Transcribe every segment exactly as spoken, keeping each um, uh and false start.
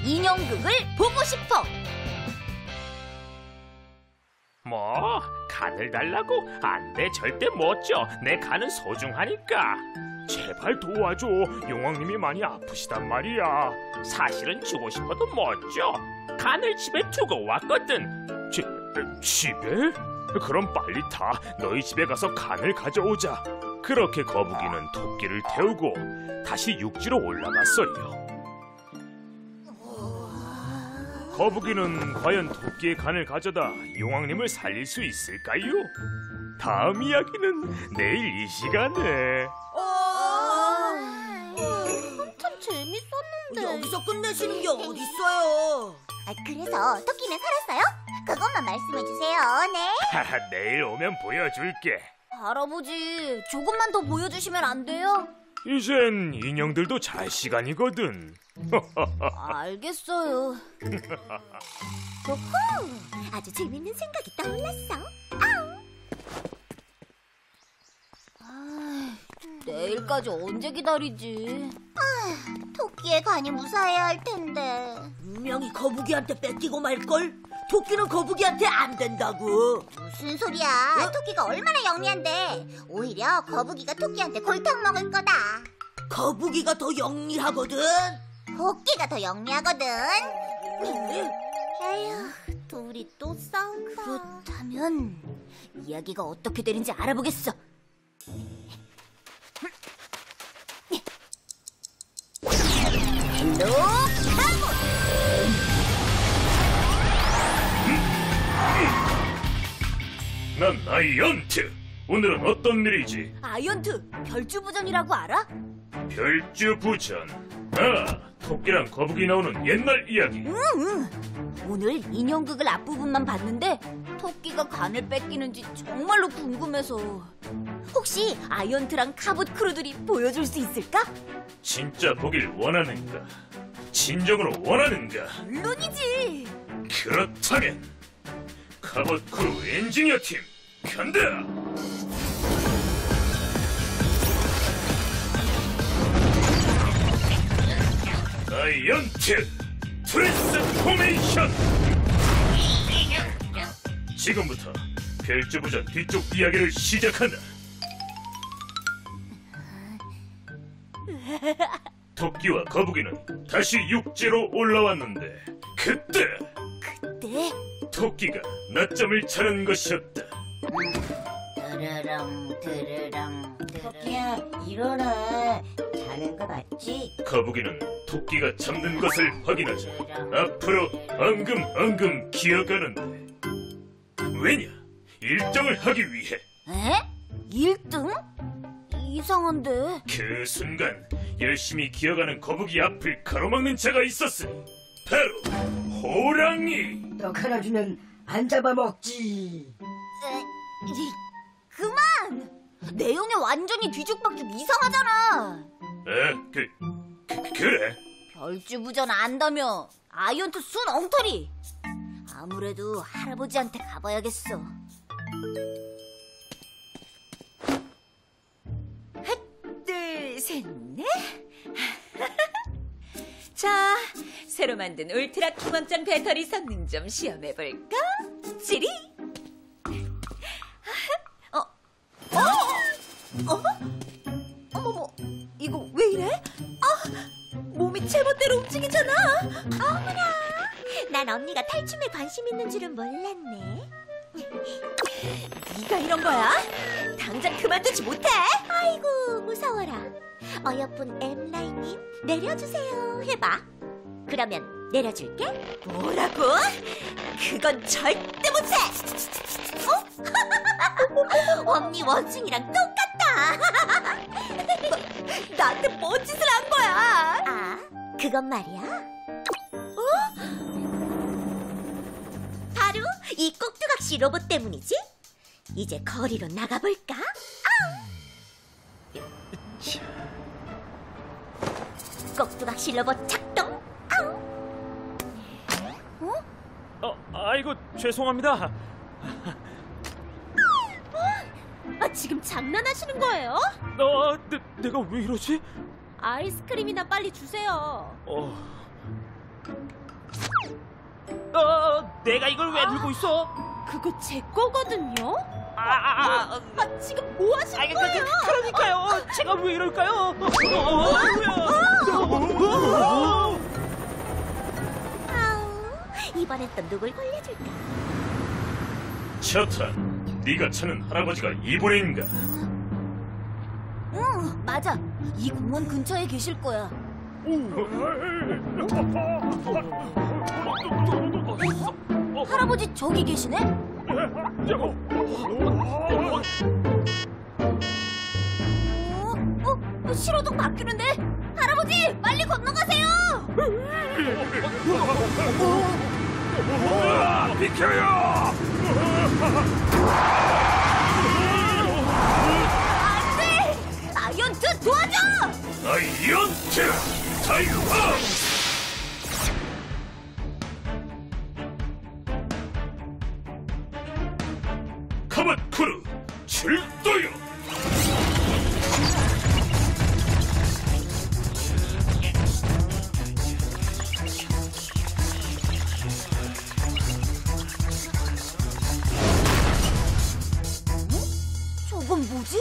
인형극을 보고 싶어. 뭐? 간을 달라고? 안 돼, 절대 못 줘. 내 간은 소중하니까. 제발 도와줘. 용왕님이 많이 아프시단 말이야. 사실은 주고 싶어도 못 줘. 간을 집에 두고 왔거든. 지, 집에? 그럼 빨리 타. 너희 집에 가서 간을 가져오자. 그렇게 거북이는 토끼를 태우고 다시 육지로 올라갔어요. 거북이는 과연 토끼의 간을 가져다 용왕님을 살릴 수 있을까요? 다음 이야기는 내일 이 시간에. 참 재밌었는데. 여기서 끝내시는 게 어딨어요? 아, 그래서 토끼는 살았어요? 그것만 말씀해주세요. 네. 하하, 내일 오면 보여줄게. 할아버지, 조금만 더 보여주시면 안 돼요? 이젠 인형들도 잘 시간이거든. 알겠어요. 호호, 아주 재밌는 생각이 떠올랐어. 아우. 아, 내일까지 언제 기다리지? 아, 토끼의 간이 무사해야 할 텐데. 분명히 거북이한테 뺏기고 말걸? 토끼는 거북이한테 안 된다고. 무슨 소리야? 어? 토끼가 얼마나 영리한데. 오히려 거북이가 토끼한테 골탕 먹을 거다. 거북이가 더 영리하거든. 토끼가 더 영리하거든. 에휴, 둘이 또 싸운다. 그렇다면 이야기가 어떻게 되는지 알아보겠어. 헬로 카보. 난 아이언트. 오늘은 어떤 일이지? 아이언트, 별주부전이라고 알아? 별주부전. 아, 토끼랑 거북이 나오는 옛날 이야기. 응, 응. 오늘 인형극을 앞부분만 봤는데 토끼가 간을 뺏기는지 정말로 궁금해서. 혹시 아이언트랑 카봇 크루들이 보여줄 수 있을까? 진짜 보길 원하는가? 진정으로 원하는가? 물론이지. 그렇다면 카봇 크루 엔지니어 팀 간다! 아이언트 트랜스포메이션! 지금부터 별주부전 뒤쪽 이야기를 시작한다. 토끼와 거북이는 다시 육지로 올라왔는데 그때 그때? 토끼가 낮잠을 자는 것이었다. 드르렁 드르렁 토끼야 일어나. 자는 거 맞지? 거북이는 토끼가 잠든 것을 확인하자 앞으로 엉금엉금 기어가는데 왜냐? 일 등을 하기 위해. 에? 일 등? 이상한데. 그 순간 열심히 기어가는 거북이 앞을 가로막는 자가 있었으니 바로 호랑이. 떡 하나 주면 안 잡아먹지. 에, 이, 그만! 내용이 완전히 뒤죽박죽 이상하잖아. 에? 그, 그 그래? 별주부전 안다며. 아이언트 순 엉터리. 아무래도 할아버지한테 가봐야겠어. 하나, 둘, 셋, 넷. 자, 새로 만든 울트라 기광장 배터리 성능 좀 시험해볼까? 지리? 어? 어? 어? 어머머, 이거 왜 이래? 아, 몸이 제멋대로 움직이잖아. 어머나, 난 언니가 탈춤에 관심 있는 줄은 몰랐네. 네가 이런 거야? 당장 그만두지 못해? 아이고, 무서워라. 어여쁜 엠라이님, 내려주세요 해봐. 그러면 내려줄게. 뭐라고? 그건 절대 못해! 어? 언니 원숭이랑 똑같다. 나한테 뭔 짓을 한 거야? 아, 그건 말이야. 어? 바로 이 꼭두각시 로봇 때문이지? 이제 거리로 나가볼까? 아우. 꼭두각시 로봇 작동. 아우. 어? 어, 아이고 죄송합니다. 아, 지금 장난하시는 거예요? 어, 내, 내가 왜 이러지? 아이스크림이나 빨리 주세요. 어, 어, 내가 이걸 왜 들고 있어? 그거 제 거거든요. 아, 아, 아, 아, 지금 뭐 하시는 아, 그, 거예요? 그, 그러니까요. 제가 왜 이럴까요? 어, 뭐야? 아우, 이번엔 또 누굴 걸려줄까? 차탄, 네가 찾는 할아버지가 이분인가? 응, 맞아. 이 공원 근처에 계실 거야. 할아버지 저기 계시네? 어? 어? 신호등 바뀌는데? 할아버지 빨리 건너가세요! 비켜요! 안돼! 아이언트 도와줘! 아이언트 타이어! 카봇 크루 출동요! 저건 뭐지?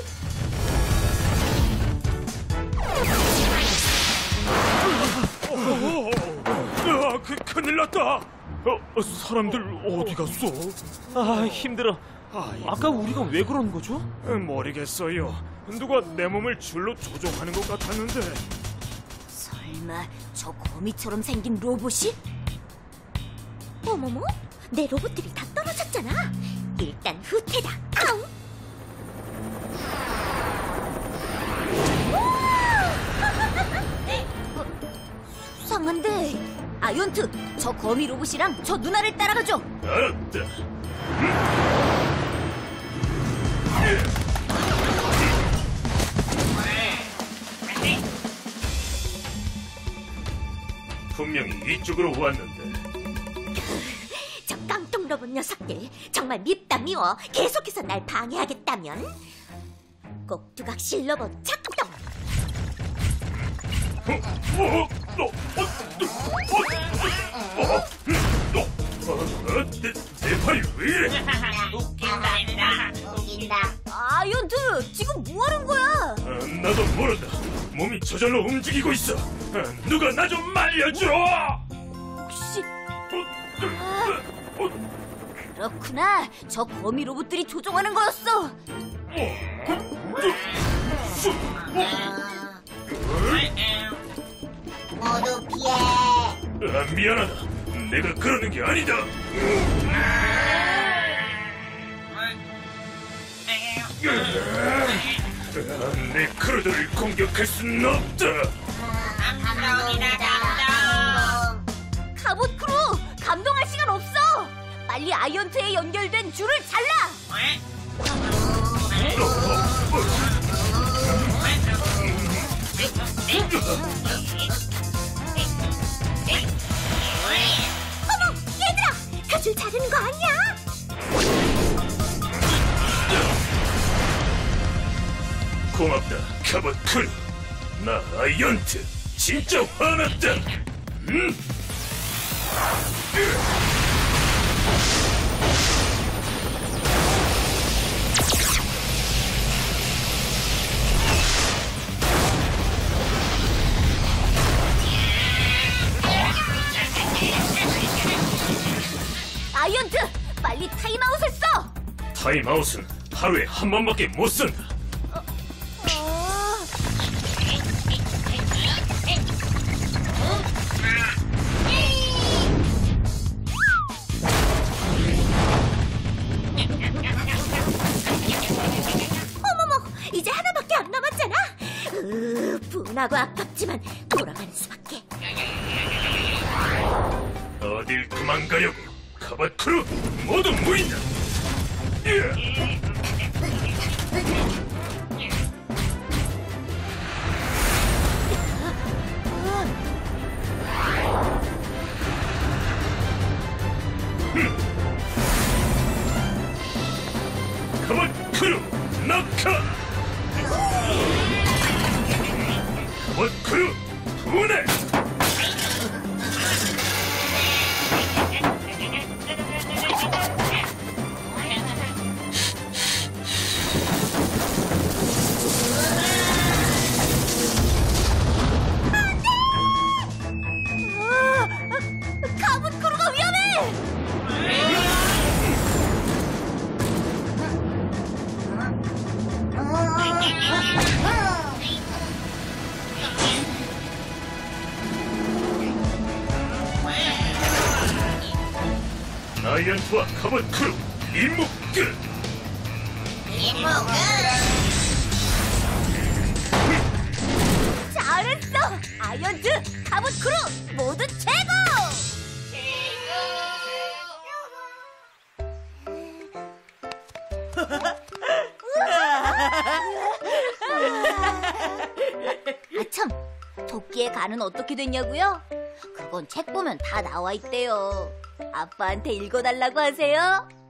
아, 그, 큰일 났다! 어, 사람들 어디 갔어? 아, 힘들어. 아까 우리가 왜 그런 거죠? 모르겠어요. 누가 내 몸을 줄로 조종하는 것 같았는데. 설마 저 거미처럼 생긴 로봇이? 어머머, 내 로봇들이 다 떨어졌잖아. 일단 후퇴다. 아우. 어, 수상한데. 아이언트, 저 거미 로봇이랑 저 누나를 따라가죠. 알았다. 분명히 이쪽으로 왔는데. 저 깡통 로봇 녀석들 정말 밉다 미워. 계속해서 날 방해하겠다면 꼭두각실 로봇 작동. 어, 어, 너, 어, 너, 어, 어, 어, 내, 내 팔이 왜 이래? 아이언트, 지금 뭐 하는 거야? 어, 나도 모른다. 몸이 저절로 움직이고 있어. 어, 누가 나 좀 말려줘. 혹시 어, 어, 어, 그렇구나. 저 거미 로봇들이 조종하는 거였어. 모두 피해. 아, 미안하다. 내가 그러는 게 아니다. 아, 내 크루들을 공격할 수는 없다. 갑옷 크루, 감동할 시간 없어. 빨리 아이언트에 연결된 줄을 잘라. 어머, 얘들아, 그 줄 자르는 거 아니야? 고맙다, 카봇 크루. 나 아이언트 진짜 화났다. 음? 아이언트, 빨리 타임아웃을 써. 타임아웃은 하루에 한 번밖에 못 쓴다. 어... 어머머, 이제 하나밖에 안 남았잖아. 으, 분하고 아깝지만 돌아가는 수밖에. 어딜 도망가려고? 카봇 크루 모두 모인다. 예. 카봇 크루 낙하. 카봇 크루 분해. 자이언트와 카봇 크루 임무 끝. 임무는 잘했어! 아이언트, 카봇 크루 모두 최고! 아참, 토끼의 간은 어떻게 됐냐고요? 그건 책 보면 다 나와 있대요. 아빠한테 읽어달라고 하세요.